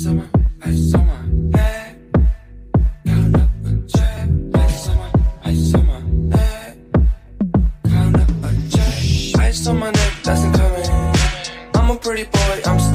ice on my neck. Count up a check. Ice on my neck. Count up a check. Ice on my neck, that's incoming. I'm a pretty boy, I'm